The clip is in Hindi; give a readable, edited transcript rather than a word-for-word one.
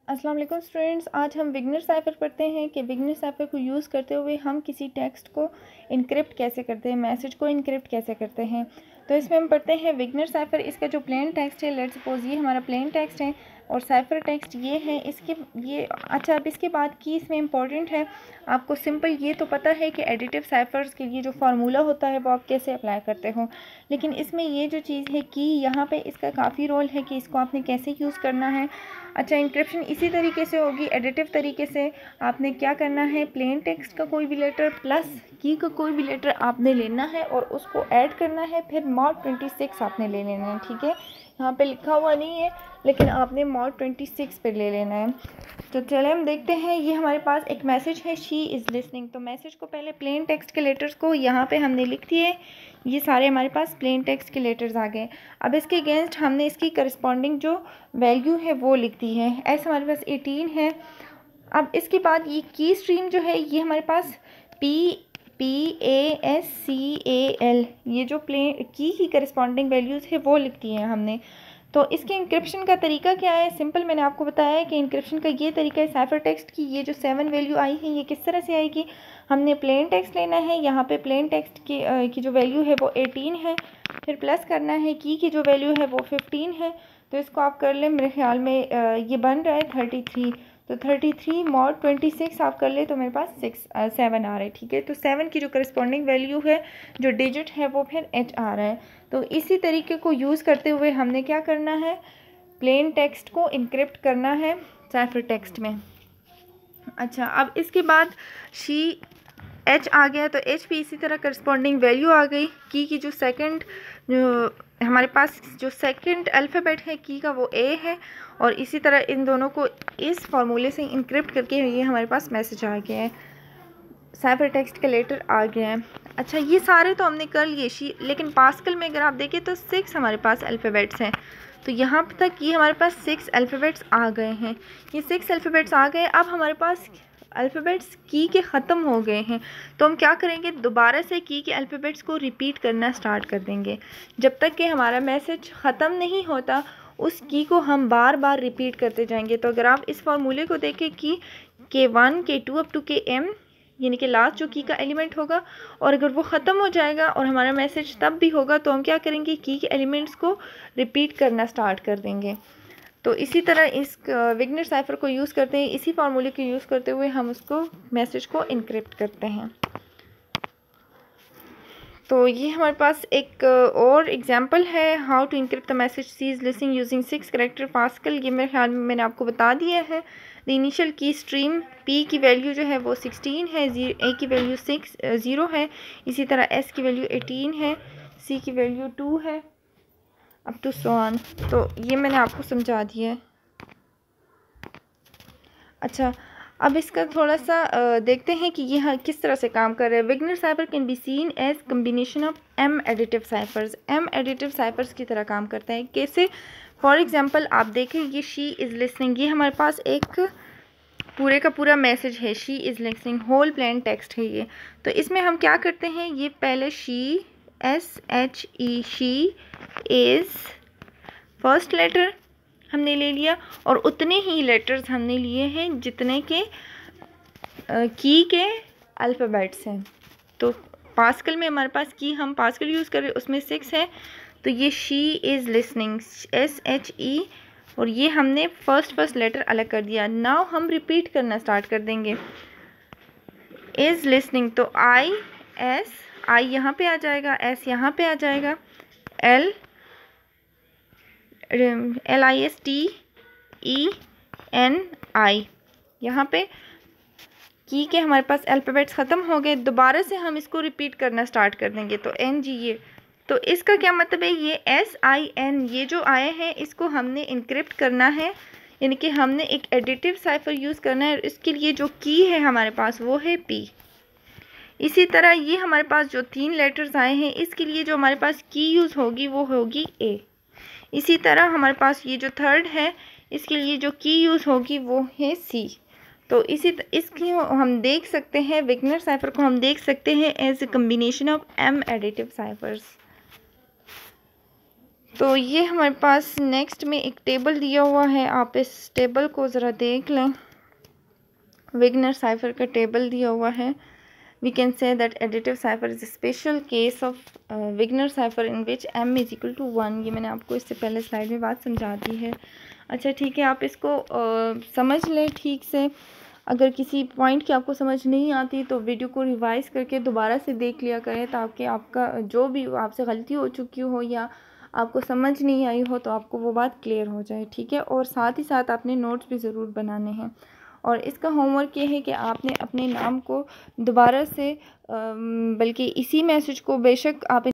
अस्सलाम वालेकुम स्टूडेंट्स, आज हम विग्नर साइफ़र पढ़ते हैं कि विग्नर साइफ़र को यूज़ करते हुए हम किसी टेक्स्ट को इनक्रिप्ट कैसे करते हैं, मैसेज को इनक्रिप्ट कैसे करते हैं। तो इसमें हम पढ़ते हैं विग्नर साइफ़र। इसका जो प्लेन टेक्स्ट है, लेट्स सपोज ये हमारा प्लेन टेक्स्ट है और साइफ़र टेक्स्ट ये है। अब इसके बाद की इसमें इंपॉर्टेंट है, आपको सिंपल ये तो पता है कि एडिटिव साइफ़र्स के लिए जो फार्मूला होता है वो आप कैसे अप्लाई करते हो, लेकिन इसमें ये जो चीज़ है कि यहाँ पे इसका काफ़ी रोल है कि इसको आपने कैसे यूज़ करना है। अच्छा, इंक्रिप्शन इसी तरीके से होगी, एडिटिव तरीके से। आपने क्या करना है, प्लेन टेक्स्ट का कोई भी लेटर प्लस की का कोई भी लेटर आपने लेना है और उसको ऐड करना है, फिर mod 26 आपने ले लेना है। ठीक है, यहाँ पे लिखा हुआ नहीं है लेकिन आपने mod 26 पे ले लेना है। तो चले हम देखते हैं, ये हमारे पास एक मैसेज है, शी इज़ लिसनिंग। तो मैसेज को पहले प्लेन टेक्स्ट के लेटर्स को यहाँ पे हमने लिख दिए, ये सारे हमारे पास प्लेन टेक्स्ट के लेटर्स आ गए। अब इसके अगेंस्ट हमने इसकी करस्पॉन्डिंग जो वैल्यू है वो लिख दी है। एस हमारे पास 18 है। अब इसके बाद ये की स्ट्रीम जो है ये हमारे पास PASCAL, ये जो प्लेन की करस्पॉन्डिंग वैल्यूज़ है वो लिख दी है हमने। तो इसके इंक्रिप्शन का तरीका क्या है, सिंपल मैंने आपको बताया है कि इंक्रिप्शन का ये तरीका है। साइफर टेक्स्ट की ये जो 7 वैल्यू आई है ये किस तरह से आएगी, हमने प्लेन टेक्स्ट लेना है, यहाँ पे प्लेन टेक्स्ट की जो वैल्यू है वो 18 है, फिर प्लस करना है की जो वैल्यू है वो 15 है। तो इसको आप कर लें, मेरे ख्याल में ये बन रहा है 33। तो 33 mod 26 आप कर ले तो मेरे पास 7 आ रहा है। ठीक है, तो 7 की जो करस्पॉन्डिंग वैल्यू है, जो डिजिट है वो फिर H आ रहा है। तो इसी तरीके को यूज़ करते हुए हमने क्या करना है, प्लेन टेक्स्ट को इनक्रिप्ट करना है साइफर टेक्स्ट में। अच्छा, अब इसके बाद शी H आ गया, तो H भी इसी तरह करस्पॉन्डिंग वैल्यू आ गई। की जो सेकंड जो हमारे पास जो सेकंड अल्फ़ाबेट है की का वो A है, और इसी तरह इन दोनों को इस फार्मूले से इनक्रिप्ट करके ये हमारे पास मैसेज आ गया है, साइफर टेक्स्ट के लेटर आ गए हैं। अच्छा, ये सारे तो हमने कर लिए लेकिन पास्कल में अगर आप देखें तो 6 हमारे पास अल्फ़ाबेट्स हैं। तो यहाँ तक ये हमारे पास 6 अल्फ़ाबेट्स आ गए हैं। ये 6 अल्फ़ाबेट्स आ गए। अब हमारे पास अल्फ़ाबेट्स की के ख़त्म हो गए हैं, तो हम क्या करेंगे, दोबारा से की के अल्फ़ाबेट्स को रिपीट करना स्टार्ट कर देंगे। जब तक कि हमारा मैसेज ख़त्म नहीं होता उस की को हम बार बार रिपीट करते जाएंगे। तो अगर आप इस फार्मूले को देखें कि K1 K2 up to KM, यानी कि लास्ट जो की का एलिमेंट होगा, और अगर वो ख़त्म हो जाएगा और हमारा मैसेज तब भी होगा तो हम क्या करेंगे, की के एलिमेंट्स को रिपीट करना स्टार्ट कर देंगे। तो इसी तरह इस विग्नर साइफर को यूज़ करते हैं, इसी फार्मूले को यूज़ करते हुए हम उसको मैसेज को इनक्रिप्ट करते हैं। तो ये हमारे पास एक और एग्जांपल है, how to encrypt the message she is listening using 6 character Pascal. ये मेरे ख्याल में मैंने आपको बता दिया है। The initial key stream P की वैल्यू जो है वो 16 है, A की वैल्यू 0 है, इसी तरह S की वैल्यू 18 है, C की वैल्यू 2 है, अप टू सो ऑन। तो ये मैंने आपको समझा दिया है। अच्छा, अब इसका थोड़ा सा देखते हैं कि यह किस तरह से काम कर रहा है। Vigenere cipher can be seen as combination of M additive ciphers. M additive ciphers की तरह काम करता है। कैसे, फॉर एग्जांपल आप देखें, ये शी इज़ लिसनिंग, ये हमारे पास एक पूरे का पूरा मैसेज है, she is listening, whole plain text है ये। तो इसमें हम क्या करते हैं, ये पहले she SHE, she is first letter हमने ले लिया, और उतने ही लेटर्स हमने लिए हैं जितने के की के अल्फ़ाबेट्स हैं। तो पास्कल में हमारे पास की, हम पास्कल यूज़ कर रहे हैं, उसमें 6 है। तो ये शी इज़ लिसनिंग SHE, और ये हमने फर्स्ट लेटर अलग कर दिया। नाउ हम रिपीट करना स्टार्ट कर देंगे, इज़ लिसनिंग, तो I यहाँ पे आ जाएगा, S यहाँ पे आ जाएगा, LISTENI यहाँ पे की के हमारे पास अल्फ़ाबेट्स ख़त्म हो गए। दोबारा से हम इसको रिपीट करना स्टार्ट कर देंगे, तो NG ये। तो इसका क्या मतलब है, ये SIN ये जो आए हैं इसको हमने इनक्रिप्ट करना है, यानी कि हमने एक एडिटिव साइफर यूज़ करना है। इसके लिए जो की है हमारे पास वो है P। इसी तरह ये हमारे पास जो 3 लेटर्स आए हैं इसके लिए जो हमारे पास की यूज़ होगी वो होगी A। इसी तरह हमारे पास ये जो थर्ड है इसके लिए जो की यूज़ होगी वो है C। तो इसकी हम देख सकते हैं, विग्नर साइफर को हम देख सकते हैं as a combination of M additive ciphers. तो ये हमारे पास नेक्स्ट में एक टेबल दिया हुआ है, आप इस टेबल को ज़रा देख लें। विग्नर साइफर का टेबल दिया हुआ है। We can say that additive cipher is a special case of Wigner cipher in which m is equal to 1। ये मैंने आपको इससे पहले स्लाइड में बात समझा दी है। अच्छा ठीक है, आप इसको समझ लें ठीक से। अगर किसी पॉइंट की आपको समझ नहीं आती तो वीडियो को रिवाइज़ करके दोबारा से देख लिया करें, ताकि आपका जो भी आपसे गलती हो चुकी हो या आपको समझ नहीं आई हो तो आपको वो बात क्लियर हो जाए, ठीक है। और साथ ही साथ आपने नोट्स भी ज़रूर बनाने हैं। और इसका होमवर्क ये है कि आपने अपने नाम को दोबारा से बल्कि इसी मैसेज को बेशक आप